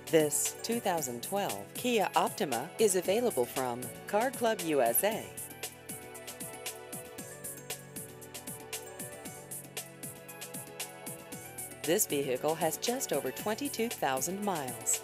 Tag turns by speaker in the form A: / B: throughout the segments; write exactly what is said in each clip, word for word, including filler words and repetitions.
A: This two thousand twelve Kia Optima is available from Car Club U S A. This vehicle has just over twenty-two thousand miles.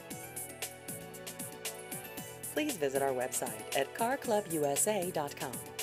A: Please visit our website at car club U S A dot com.